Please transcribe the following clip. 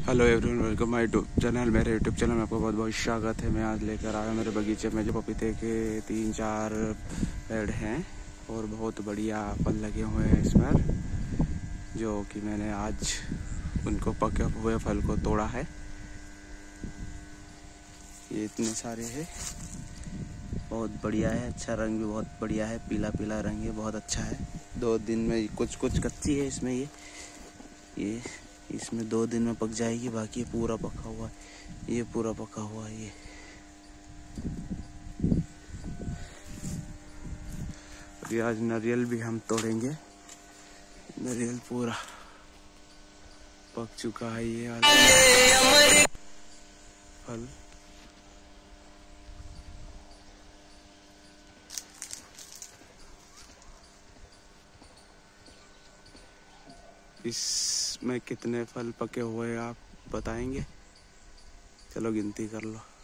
Hello everyone, welcome my YouTube channel. मेरे YouTube channel में आपको बहुत बहुत स्वागत है। मैं आज लेकर आया मेरे बगीचे में जो पपीते के 3-4 पेड़ हैं और बहुत बढ़िया फल लगे हुए हैं इस पर, जो कि मैंने आज उनको पके हुए फल को तोड़ा है। ये इतने सारे हैं, बहुत बढ़िया है। अच्छा रंग भी बहुत बढ़िया है, पीला पीला रंग है, बहुत अच्छा है। 2 दिन में कुछ कच्ची है इसमें, ये इसमें 2 दिन में पक जाएगी। बाकी पूरा पका हुआ है, ये पूरा पका हुआ है। ये अभी आज नारियल भी हम तोड़ेंगे। नारियल पूरा पक चुका है ये वाला फल। इसमें कितने फल पके हुए आप बताएंगे? चलो गिनती कर लो।